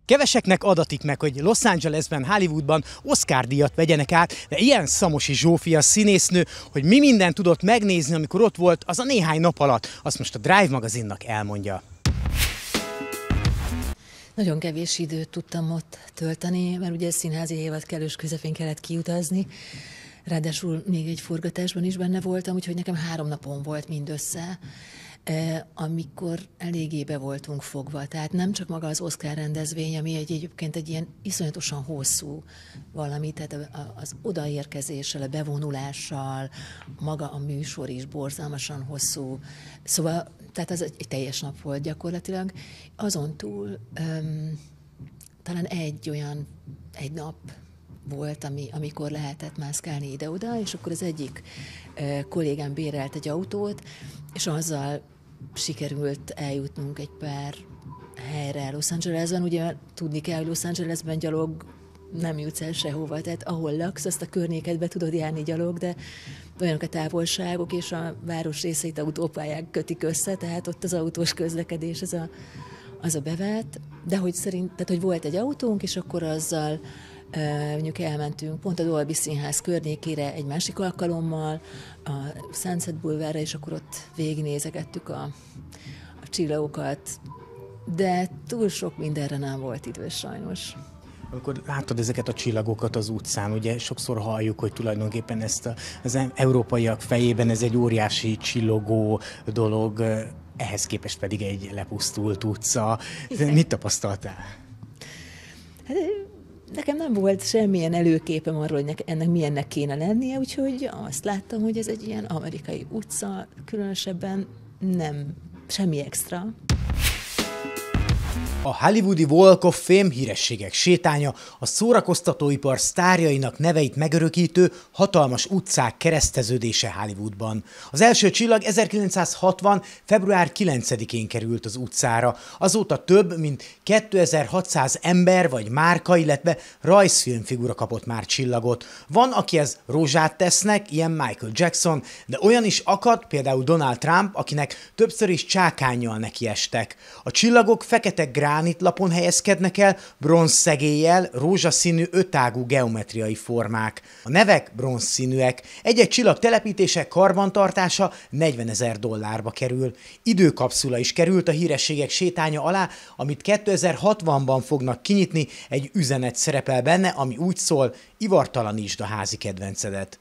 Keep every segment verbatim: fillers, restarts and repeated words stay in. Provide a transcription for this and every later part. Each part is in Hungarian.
Keveseknek adatik meg, hogy Los Angelesben, Hollywoodban Oscar-díjat vegyenek át, de ilyen Szamosi Zsófia színésznő, hogy mi mindent tudott megnézni, amikor ott volt, az a néhány nap alatt, azt most a Drive magazinnak elmondja. Nagyon kevés időt tudtam ott tölteni, mert ugye színházi évad kellős közepén kellett kiutazni. Ráadásul még egy forgatásban is benne voltam, úgyhogy nekem három napon volt mindössze, amikor eléggé be voltunk fogva. Tehát nem csak maga az Oscar rendezvény, ami egy, egyébként egy ilyen iszonyatosan hosszú valami, tehát az odaérkezéssel, a bevonulással, maga a műsor is borzalmasan hosszú. Szóval, tehát az egy teljes nap volt gyakorlatilag. Azon túl um, talán egy olyan, egy nap volt, ami, amikor lehetett mászkálni ide-oda, és akkor az egyik uh, kollégám bérelt egy autót, és azzal sikerült eljutnunk egy pár helyre Los Angelesben. Ugye tudni kell, hogy Los Angelesben gyalog nem jutsz el sehova, tehát ahol laksz, azt a környéket be tudod járni gyalog, de olyanok a távolságok, és a város részeit autópályák kötik össze, tehát ott az autós közlekedés, az a, az a bevett, de hogy szerint, tehát hogy volt egy autónk, és akkor azzal mondjuk elmentünk pont a Dolby Színház környékére egy másik alkalommal, a Sunset Boulevardra, és akkor ott végignézegettük a, a csillagokat, de túl sok mindenre nem volt idő sajnos. Amikor látod ezeket a csillagokat az utcán, ugye sokszor halljuk, hogy tulajdonképpen ezt a, az európaiak fejében ez egy óriási csillogó dolog, ehhez képest pedig egy lepusztult utca. Igen. Mit tapasztaltál? Hát, nekem nem volt semmilyen előképem arról, hogy ennek milyennek kéne lennie, úgyhogy azt láttam, hogy ez egy ilyen amerikai utca, különösebben nem semmi extra. A hollywoodi Walk of Fame hírességek sétánya a szórakoztatóipar sztárjainak neveit megörökítő hatalmas utcák kereszteződése Hollywoodban. Az első csillag ezerkilencszázhatvan. február kilencedikén került az utcára. Azóta több mint kétezer-hatszáz ember vagy márka, illetve rajzfilmfigura kapott már csillagot. Van, akihez rózsát tesznek, ilyen Michael Jackson, de olyan is akad, például Donald Trump, akinek többször is csákánnyal nekiestek. A csillagok fekete gránitlapon helyezkednek el, bronzszegéllyel, rózsaszínű ötágú geometriai formák. A nevek bronzszínűek. Egy-egy csillag telepítése, karbantartása negyvenezer dollárba kerül. Időkapszula is került a hírességek sétánya alá, amit kétezer-hatvanban fognak kinyitni, egy üzenet szerepel benne, ami úgy szól: ivartalanítsd a házi kedvencedet.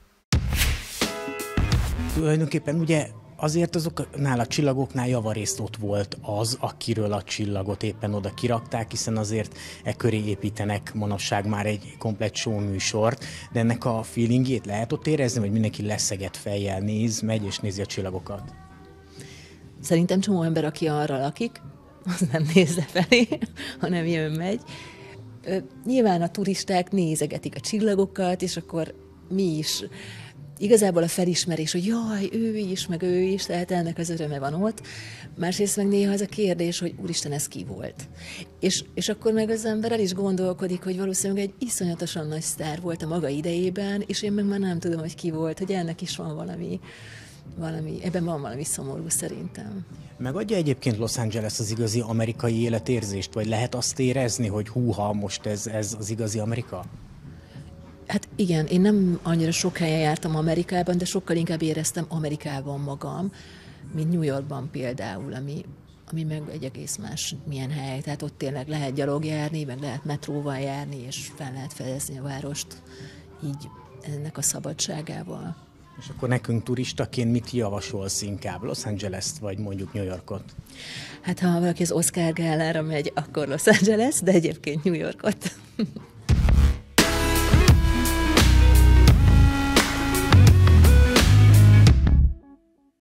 Tulajdonképpen ugye azért azoknál a csillagoknál javarészt ott volt az, akiről a csillagot éppen oda kirakták, hiszen azért e köré építenek manapság már egy komplett show műsort, de ennek a feelingjét lehet ott érezni, hogy mindenki leszegett fejjel néz, megy és nézi a csillagokat? Szerintem csomó ember, aki arra lakik, az nem nézze felé, hanem jön-megy. Nyilván a turisták nézegetik a csillagokat, és akkor mi is. Igazából a felismerés, hogy jaj, ő is, meg ő is, tehát ennek az öröme van ott. Másrészt meg néha az a kérdés, hogy úristen, ez ki volt. És, és akkor meg az ember el is gondolkodik, hogy valószínűleg egy iszonyatosan nagy sztár volt a maga idejében, és én meg már nem tudom, hogy ki volt, hogy ennek is van valami, valami ebben van valami szomorú szerintem. Megadja egyébként Los Angeles az igazi amerikai életérzést, vagy lehet azt érezni, hogy húha, most ez, ez az igazi Amerika? Hát igen, én nem annyira sok helyen jártam Amerikában, de sokkal inkább éreztem Amerikában magam, mint New Yorkban például, ami, ami meg egy egész más milyen hely. Tehát ott tényleg lehet gyalog járni, meg lehet metróval járni, és fel lehet fedezni a várost így ennek a szabadságával. És akkor nekünk turistaként mit javasolsz inkább? Los Angeles-t vagy mondjuk New Yorkot? Hát ha valaki az Oscar gálára megy, akkor Los Angeles, de egyébként New Yorkot.